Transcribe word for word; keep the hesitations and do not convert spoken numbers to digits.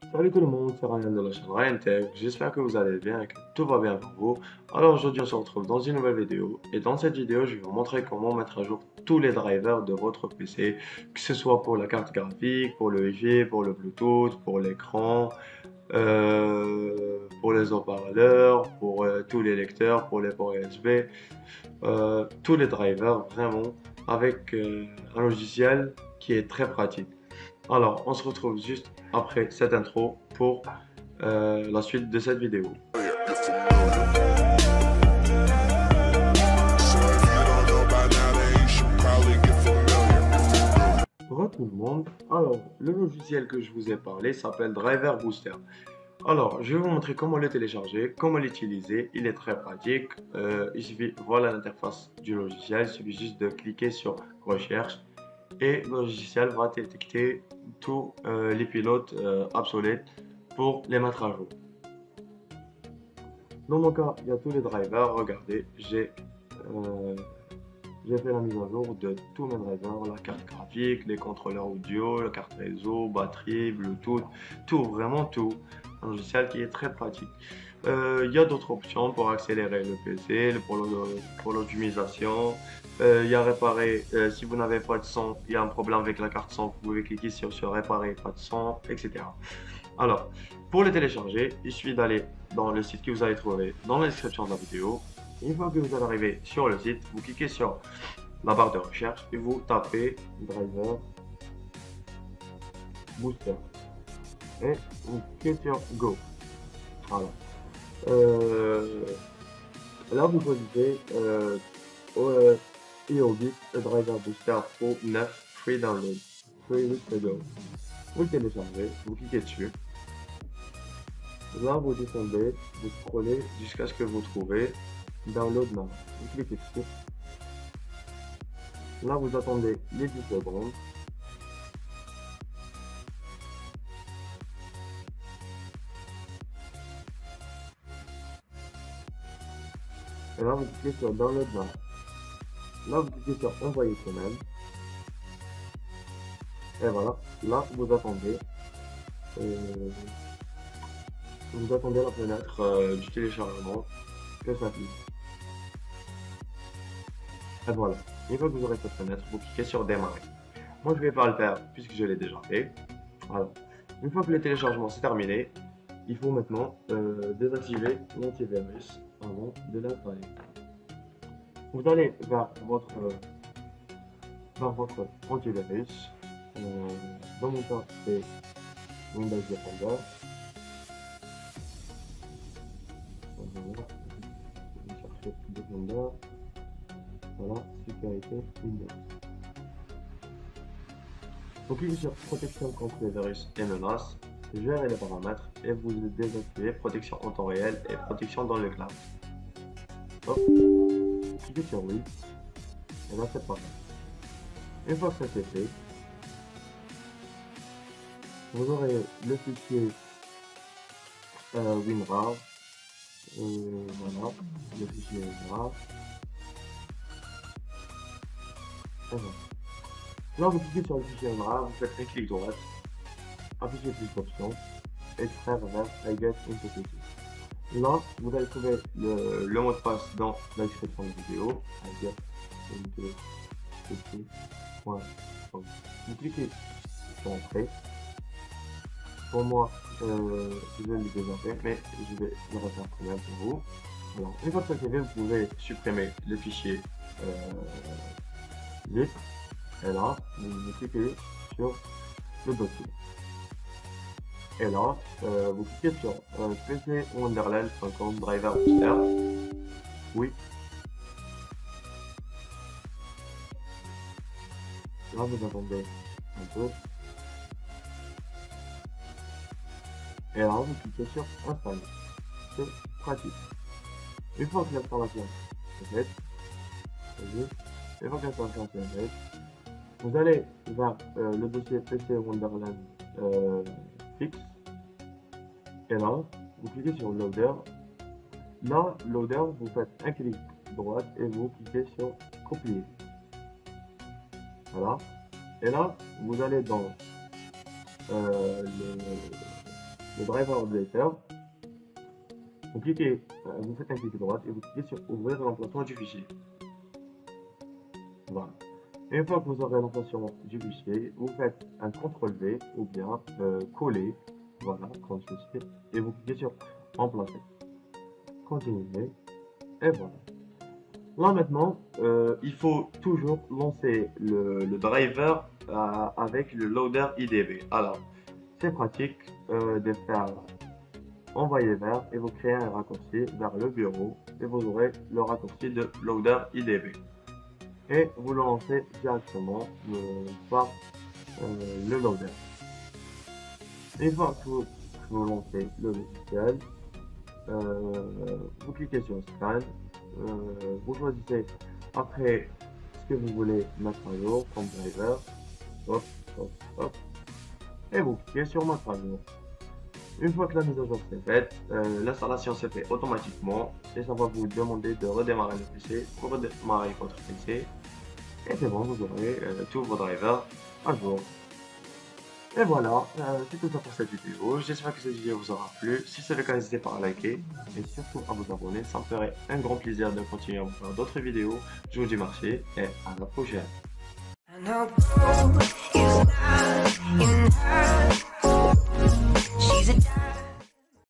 Salut tout le monde, c'est Ryan de la chaîne Ryan Tech. J'espère que vous allez bien et que tout va bien pour vous. Alors aujourd'hui on se retrouve dans une nouvelle vidéo et dans cette vidéo je vais vous montrer comment mettre à jour tous les drivers de votre P C, que ce soit pour la carte graphique, pour le Wi-Fi, pour le Bluetooth, pour l'écran, euh, pour les haut-parleurs, pour euh, tous les lecteurs, pour les ports U S B, euh, tous les drivers vraiment avec euh, un logiciel qui est très pratique. Alors, on se retrouve juste après cette intro pour euh, la suite de cette vidéo. Bonjour tout le monde. Alors, le logiciel que je vous ai parlé s'appelle Driver Booster. Alors, je vais vous montrer comment le télécharger, comment l'utiliser. Il est très pratique. Euh, il suffit, voilà l'interface du logiciel. Il suffit juste de cliquer sur Recherche et le logiciel va détecter tous euh, les pilotes euh, obsolètes pour les mettre à jour. Dans mon cas, il y a tous les drivers. Regardez, j'ai euh, j'ai fait la mise à jour de tous mes drivers, la carte graphique, les contrôleurs audio, la carte réseau, batterie, Bluetooth, tout, vraiment tout. Un logiciel qui est très pratique. Euh, Il y a d'autres options pour accélérer le P C, pour le- pour l'optimisation. Euh, il y a réparer, euh, si vous n'avez pas de son, il y a un problème avec la carte son, vous pouvez cliquer sur, sur réparer, pas de son, et cetera. Alors, pour le télécharger, il suffit d'aller dans le site que vous allez trouver dans la description de la vidéo. Une fois que vous êtes arrivé sur le site, vous cliquez sur la barre de recherche et vous tapez Driver Booster. Et vous cliquez sur Go. Voilà. Euh, là, vous choisissez euh, euh, Eobit Driver Booster Pro neuf Free Download. Free with the Go. Vous le téléchargez, vous cliquez dessus. Là, vous descendez, vous scrollez jusqu'à ce que vous trouvez Download Now. Vous cliquez dessus. Là, vous attendez les dix secondes. Et là, vous cliquez sur Download Now. Là, vous cliquez sur Envoyer semaine. Et voilà. Là, vous attendez. Euh, vous attendez la fenêtre euh, du téléchargement que ça affiche. Et voilà. Une fois que vous aurez cette fenêtre, vous cliquez sur Démarrer. Moi, je ne vais pas le faire puisque je l'ai déjà fait. Voilà. Une fois que le téléchargement s'est terminé, il faut maintenant euh, désactiver l'antivirus avant de l'installer. Vous allez vers votre, euh, vers votre antivirus. Euh, dans mon cas, c'est Windows Defender. Voilà. Je vais chercher Defender. Voilà, sécurité Windows. Vous cliquez sur protection contre les virus et menaces, gérez les paramètres et vous désactivez protection en temps réel et protection dans le cloud. Hop, vous cliquez sur oui, et là c'est parti. Une fois que ça c'est fait, vous aurez le fichier euh, WinRAR, euh, voilà, le fichier WinRAR. Et voilà. Là vous cliquez sur le fichier WinRAR, vous faites un clic droit, afficher plus d'options, extraire vers I get into P C. Là, vous allez trouver le, le mot de passe dans la description de la vidéo. Vous cliquez sur Entrée. Pour moi, euh, je vais le déjà fait, mais je vais le refaire quand même pour vous. Alors, une fois que c'est fait, vous pouvez supprimer le fichier euh, zip. Et là, vous, vous cliquez sur le dossier. Et là, euh, vous cliquez sur euh, p c wonderland point com Driver Booster. Oui. Là, vous attendez un peu. Et là, vous cliquez sur Installer. C'est pratique. Une fois que l'installation est faite, une fois que l'installation est faite, vous allez vers euh, le dossier P C Wonderland euh, fixe. Et là, vous cliquez sur Loader. Là, Loader, vous faites un clic droit et vous cliquez sur Copier. Voilà. Et là, vous allez dans euh, le, le driver updater, vous cliquez, euh, vous faites un clic droit et vous cliquez sur ouvrir l'emplacement du fichier. Voilà. Une fois que vous aurez l'emplacement du fichier, vous faites un contrôle V ou bien euh, coller, voilà, comme ceci, et vous cliquez sur remplacer. Continuez, et voilà. Là maintenant, euh, il faut toujours lancer le, le driver euh, avec le loader I D B. Alors, c'est pratique euh, de faire envoyer vers et vous créez un raccourci vers le bureau et vous aurez le raccourci de loader I D B. Et vous le lancez directement euh, par euh, le loader. Une fois que vous, que vous lancez le logiciel, euh, vous cliquez sur Scan, euh, vous choisissez après ce que vous voulez mettre à jour comme driver, hop, hop, hop, et vous cliquez sur mettre à jour. Une fois que la mise à jour s'est faite, euh, l'installation se fait automatiquement et ça va vous demander de redémarrer le P C pour redémarrer votre P C. Et c'est bon, vous aurez euh, tous vos drivers à jour. Et voilà, euh, c'est tout ça pour cette vidéo. J'espère que cette vidéo vous aura plu. Si c'est le cas, n'hésitez pas à liker et surtout à vous abonner. Ça me ferait un grand plaisir de continuer à vous faire d'autres vidéos. Je vous dis merci et à la prochaine. She's a